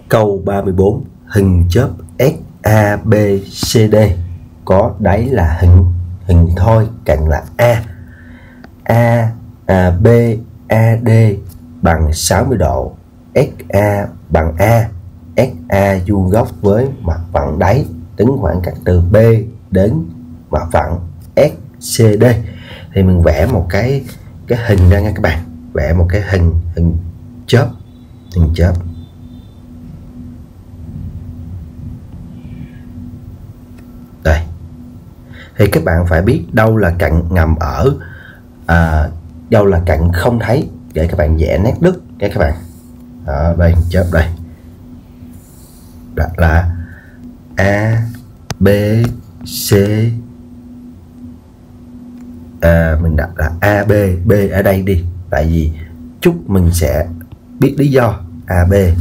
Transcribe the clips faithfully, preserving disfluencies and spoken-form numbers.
Câu ba mươi bốn. Hình chớp ét a bê xê đê có đáy là hình hình thoi, cạnh là A. A, à, B, a đê bằng sáu mươi độ, ét a bằng A, ét a vuông góc với mặt phẳng đáy, tính khoảng cách từ B đến mặt phẳng ét xê đê. Thì mình vẽ một cái cái hình ra nha các bạn, vẽ một cái hình hình chớp, hình chớp. Đây. Thì các bạn phải biết đâu là cạnh ngầm ở, à, đâu là cạnh không thấy để các bạn vẽ nét đứt nha các bạn. Đó, đây chớp đây. Đặt là A, B, C. À, mình đặt là a bê, B ở đây đi. Tại vì chút mình sẽ biết lý do. a bê,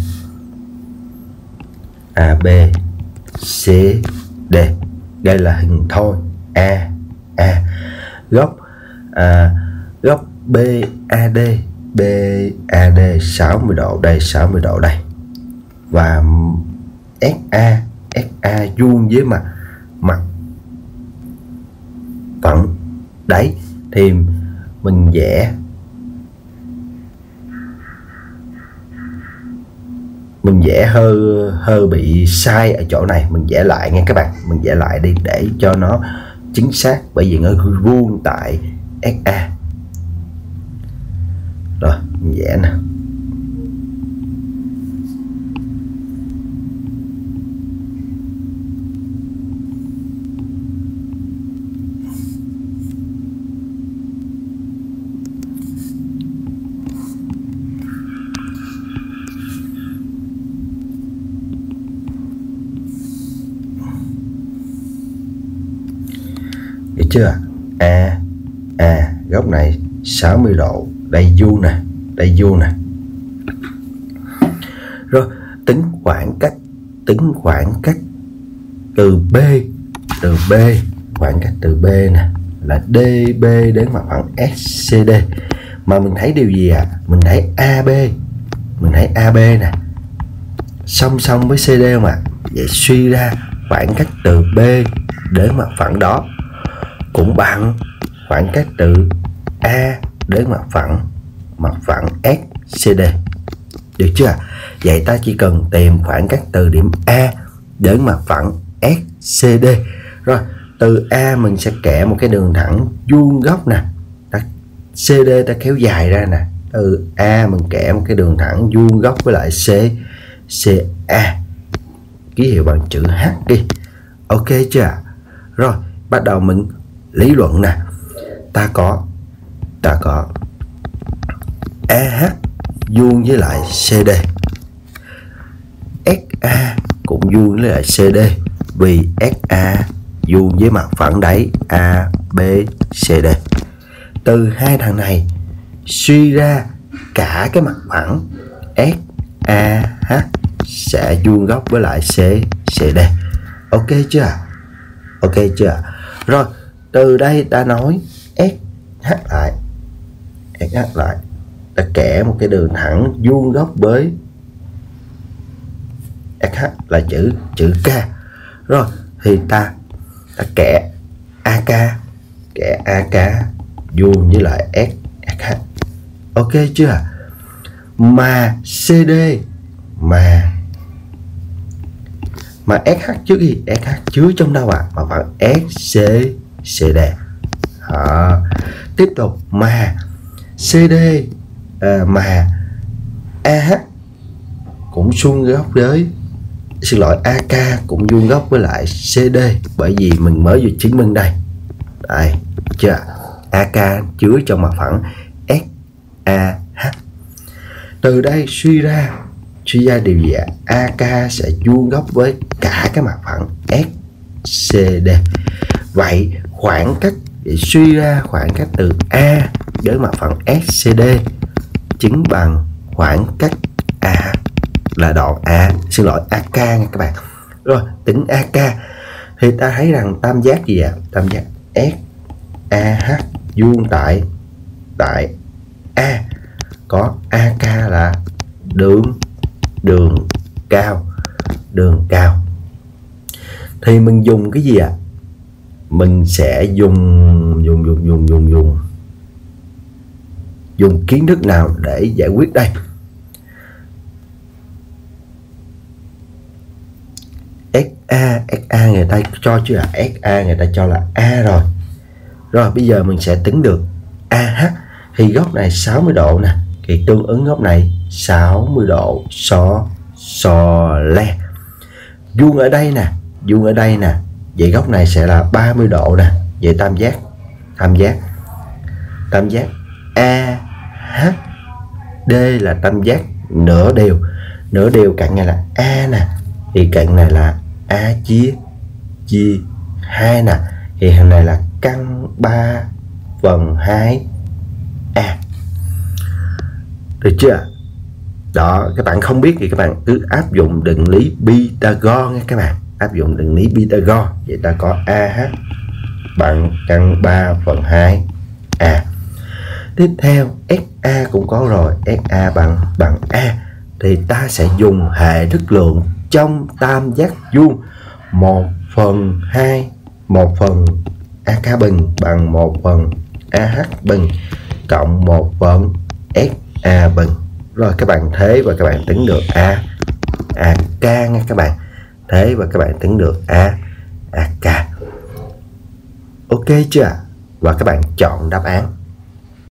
a bê, C, D. Đây là hình thoi A, A. Góc à, góc bê a đê, bê a đê sáu mươi độ đây, sáu mươi độ đây. Và ét a, ét a vuông với mặt mặt phẳng đáy thì mình vẽ mình vẽ hơi hơi bị sai ở chỗ này, mình vẽ lại nha các bạn, mình vẽ lại đi để cho nó chính xác, bởi vì nó vuông tại ét a. Rồi mình vẽ nè. Được chưa? A, A, góc này sáu mươi độ, đây vuông nè, đây vuông nè. Rồi tính khoảng cách, tính khoảng cách từ B, từ B, khoảng cách từ B nè là đê bê đến mặt phẳng ét xê đê. Mà mình thấy điều gì ạ? À? Mình thấy a bê, mình thấy a bê nè song song với xê đê không ạ? À? Vậy suy ra khoảng cách từ B đến mặt phẳng đó cũng bằng khoảng cách từ A đến mặt phẳng mặt phẳng ét xê đê. Được chưa? Vậy ta chỉ cần tìm khoảng cách từ điểm A đến mặt phẳng ét xê đê. Rồi từ A mình sẽ kẻ một cái đường thẳng vuông góc nè, xê đê ta kéo dài ra nè, từ A mình kẻ một cái đường thẳng vuông góc với lại C, xê a, ký hiệu bằng chữ H đi. Ok chưa? Rồi bắt đầu mình lý luận nè. Ta có ta có a hát vuông với lại xê đê, ét a cũng vuông với lại xê đê, vì ét a vuông với mặt phẳng đáy a bê xê đê. Từ hai thằng này suy ra cả cái mặt phẳng ét a hát sẽ vuông góc với lại C, xê đê. Ok chưa? Ok chưa? Rồi từ đây ta nói ét hát lại, ét hát lại, ta kẻ một cái đường thẳng vuông góc với ét hát là chữ chữ K. Rồi thì ta ta kẻ a ca, kẻ a ca vuông với lại ét hát. Ok chưa? Mà xê đê mà mà ét hát trước đi, ét hát chứa trong đâu ạ? À? Mà bằng ét xê, xê đê. Đó. Tiếp tục mà xê đê à, mà a hát cũng vuông góc với, xin lỗi, a ca cũng vuông góc với lại xê đê, bởi vì mình mới vừa chứng minh đây. Đây, chưa? a ca chứa trong mặt phẳng ét a hát. Từ đây suy ra suy ra điều gì ạ? a ca sẽ vuông góc với cả cái mặt phẳng ét xê đê. Vậy khoảng cách để suy ra khoảng cách từ A đến mặt phẳng ét xê đê chính bằng khoảng cách A là đoạn A, xin lỗi a ca nha các bạn. Rồi tính a ca thì ta thấy rằng tam giác gì ạ? À? Tam giác ét a hát vuông tại tại A có a ca là đường đường cao, đường cao. Thì mình dùng cái gì ạ? À? Mình sẽ dùng dùng dùng dùng dùng dùng dùng kiến thức nào để giải quyết đây? ét a, ét a người ta cho chứ là ét a người ta cho là A rồi. Rồi bây giờ mình sẽ tính được a hát. Thì góc này sáu mươi độ nè, thì tương ứng góc này sáu mươi độ, so so le. Vuông ở đây nè, vuông ở đây nè, vậy góc này sẽ là ba mươi độ nè. Vậy tam giác, tam giác tam giác a hát đê là tam giác nửa đều. Nửa đều cạnh này là A nè, thì cạnh này là A chia chia hai nè, thì hàng này là căn ba phần hai A. Được chưa? Đó, các bạn không biết thì các bạn cứ áp dụng định lý Pythagore nha các bạn. Áp dụng định lý Pythagore. Vậy ta có a hát bằng căn ba phần hai A. Tiếp theo ét a cũng có rồi, ét a bằng bằng A. Thì ta sẽ dùng hệ thức lượng trong tam giác vuông. Một phần hai, một phần a ca bình bằng một phần a hát bình cộng một phần ét a bình. Rồi các bạn thế và các bạn tính được A A K nha các bạn. Thế và các bạn tính được A A K. Ok chưa? Và các bạn chọn đáp án.